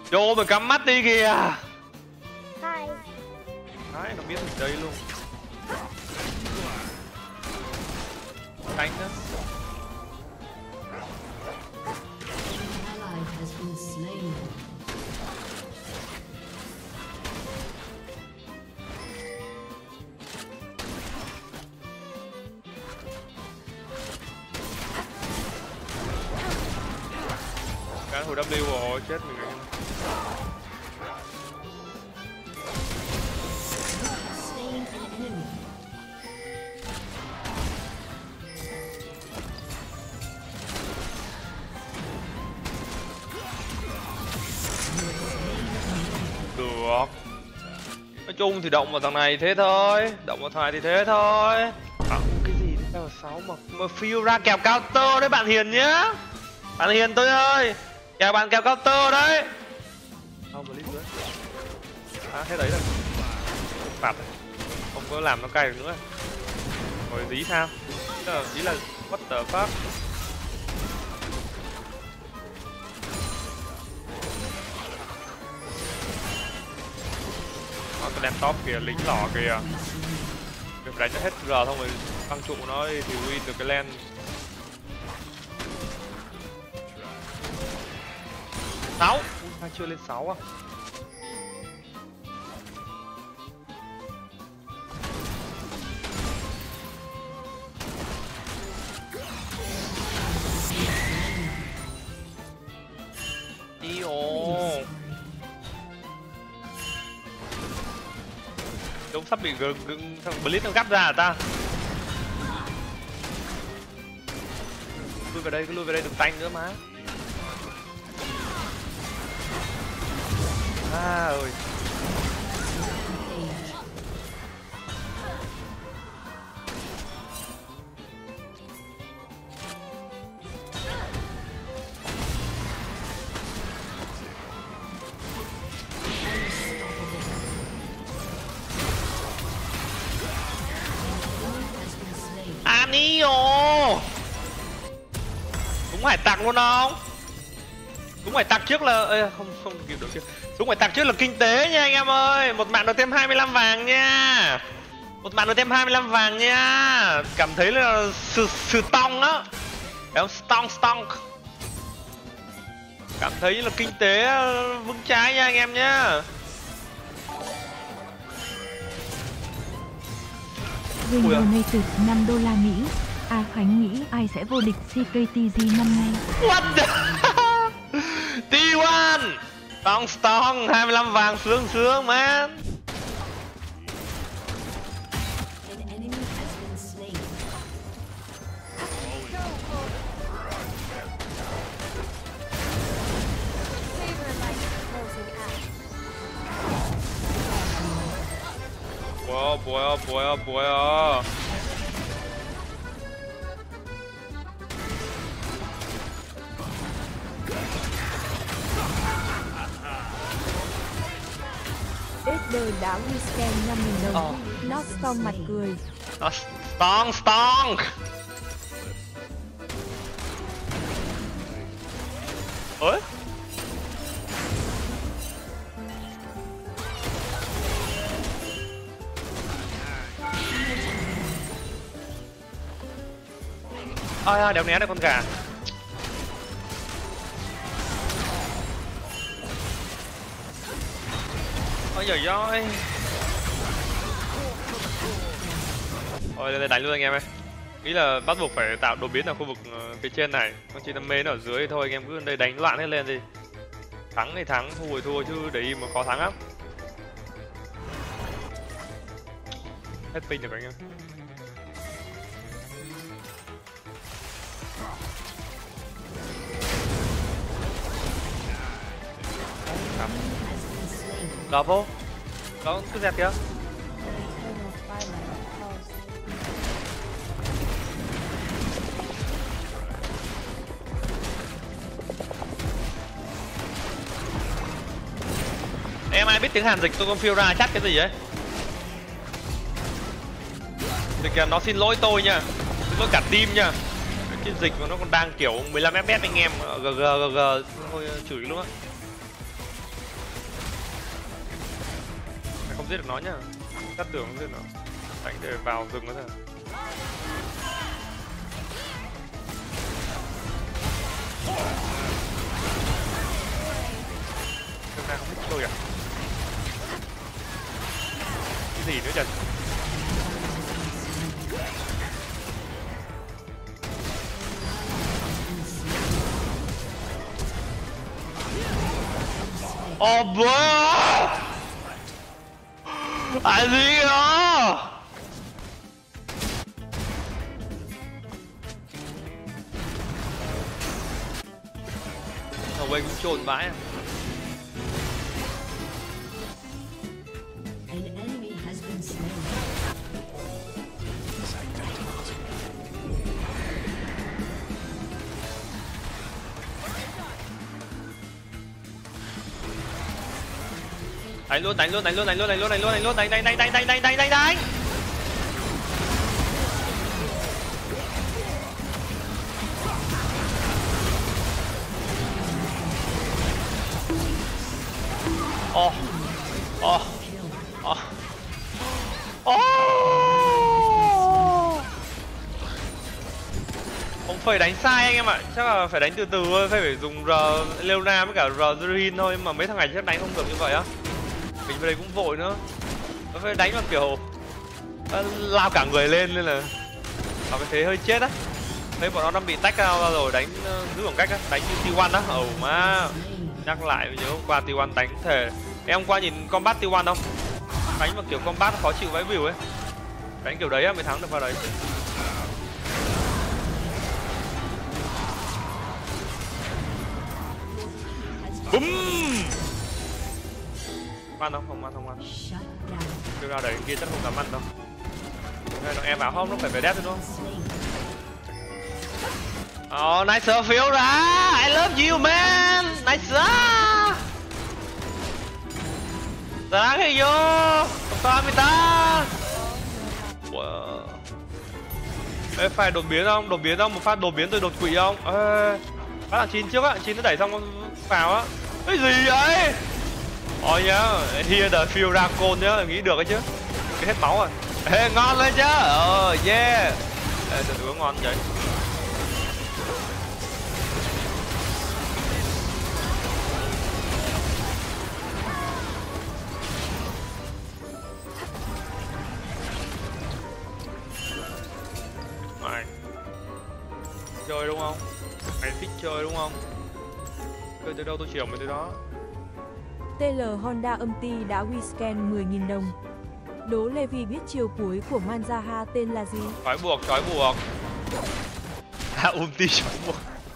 Vô mà cắm mắt đi kìa. Hai. Đấy, nó biết ở đây luôn. Đánh đó. Cái hồi W rồi, chết mình rồi. Được. Nói chung thì động vào thằng này thế thôi. Động vào thằng này thì thế thôi. Cái gì đấy, level 6 mà phiêu ra kèo counter đấy bạn Hiền nhá. Bạn Hiền tôi ơi, kèo bạn kèo counter đấy. Không mà dưới. Thế đấy rồi. Phạt đấy. Không có làm nó cay được nữa. Rồi dí sao? Ý là what the fuck. Cái laptop kìa, lính lỏ kìa. Được đánh cho hết giờ xong rồi tăng trụ nó thì win được cái lane. 6. Chưa lên 6 à? Đúng sắp bị thằng Blitz nó gắp ra hả ta? Lui vào đây, cứ lui vào đây đừng tanh nữa má. Ơi. Anio. Cũng hải tặc luôn không? Cũng hải tặc trước là không kịp được chưa. Cũng hải tặc trước là kinh tế nha anh em ơi. Một mạng được thêm 25 vàng nha. Một mạng được thêm 25 vàng nha. Cảm thấy là sự tong á. Phải không? Stong. Cảm thấy là kinh tế vững trái nha anh em nhá. Win donated 5 đô la Mỹ. A Khánh nghĩ ai sẽ vô địch CKTG năm nay? What the... T1 Stong 25 vàng sướng man. 뭐야. SD đã rescan 5.000 đồng. Nó Stong mặt cười. Stong. Ôi. Đéo né được con gà. Ôi giời ơi. Thôi lên đây đánh luôn anh em ơi. Nghĩ là bắt buộc phải tạo đột biến ở khu vực phía trên này. Con chi đam mê nó ở dưới thôi, anh em cứ lên đây đánh loạn hết lên đi. Thắng thì thắng, thua thì thua chứ để im mà khó thắng lắm. Hết pin rồi anh em. Đó vô. Đó cứ dẹp kìa. Em ai biết tiếng Hàn dịch tôi con phiêu ra chắc cái gì ấy. Dịch là nó xin lỗi tôi nha. Xin lỗi cả team nha. Cái dịch mà nó còn đang kiểu 15 fps anh em. GG thôi chửi luôn á. giết được nó nhá. Cắt tường không giết nó. Đánh để vào rừng nó thôi. Hôm nay không biết chơi à? Cái gì nữa trời? Oh bro! Ai gì đó? Thằng quay cũng trồn vãi à. Đánh luôn, đánh luôn, đánh luôn, đánh luôn, đánh luôn, đánh luôn, đánh luôn, đánh, đánh, đánh, đánh, đánh, đánh, đánh, đánh, đánh. Oh, oh, oh, oh. Không phải đánh sai anh em ạ, chắc là phải đánh từ từ thôi, phải dùng R Leona với cả R Zerrin thôi, mà mấy thằng này chắc đánh không được như vậy á. Mình vào đây cũng vội nữa, nó phải đánh bằng kiểu lao cả người lên nên là làm cái thế hơi chết á. Thấy bọn nó đang bị tách ra rồi, đánh giữ khoảng cách á, đánh như T1 á. Má nhắc lại nhớ hôm qua T1 đánh thể. Em hôm qua nhìn combat T1 không? Đánh mà kiểu combat khó chịu vãi vỉu ấy, đánh kiểu đấy á mới thắng được vào đấy. Bum. Ăn không? Không ăn, không ăn. Kêu ra đẩy kia chắc không dám ăn đâu. Đây, em bảo không, nó phải đép thôi. Oh, nice phiếu ra. I love you man. Nice. Sáng hay vô. Pha người ta. Wow. Ê, phải đột biến không? Đột biến không? Một phát đột biến tôi đột quỵ không? Ê, phát là 9 trước á, 9 nó đẩy xong vào á. Cái gì vậy? Ôi nhá, here the feel ra côn nhá, nghĩ được ấy chứ. Cái hết máu rồi. Ê, ngon lên chứ. Yeah. Ê, từ từ ngon vậy. Mày chơi đúng không? Mày thích chơi đúng không? Chơi tới đâu tôi chiều mày tới đó. TL Honda âm ty đã Wiscan 10.000 đồng. Đố Levi biết chiều cuối của Manzaha tên là gì? Trói buộc, trói buộc. À, ulti trói buộc.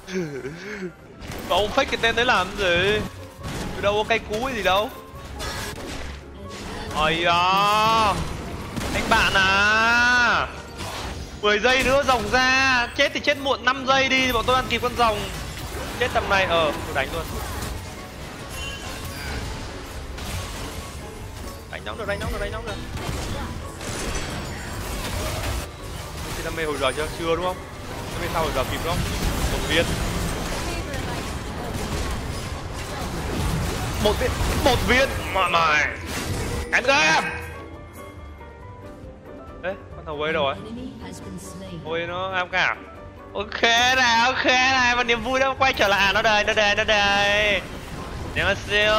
Mà ông fake cái tên đấy làm gì? Từ đâu có cây cúi gì đâu. Ây da, anh bạn à, 10 giây nữa rồng ra. Chết thì chết muộn 5 giây đi, bọn tôi ăn kịp con rồng. Chết tầm này, tôi đánh luôn. Đánh nóng được, đánh nóng được, đánh nóng được. Thì đam mê hồi giờ chưa? Chưa đúng không? Đam mê sau hồi giờ kịp đúng không? Một viên. Một viên. Mọi mày. Em game. Ê, con thằng quay đâu rồi? Ôi nó am cả. Ok này, và niềm vui đã quay trở lại. Nó đây. 안녕하세요.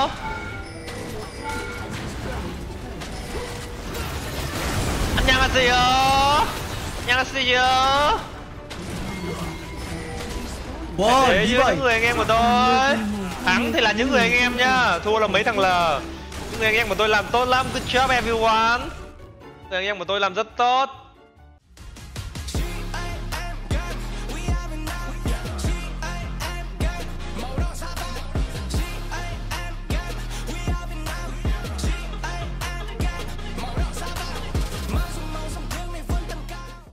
안녕하세요. Wow, thế như như vậy. những người anh em của tôi. Thắng thì là những người anh em nhá, thua là mấy thằng L. Những người anh em của tôi làm tốt lắm. Good job everyone. Người anh em của tôi làm rất tốt.